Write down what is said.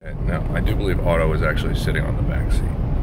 Now, I do believe Otto is actually sitting on the back seat.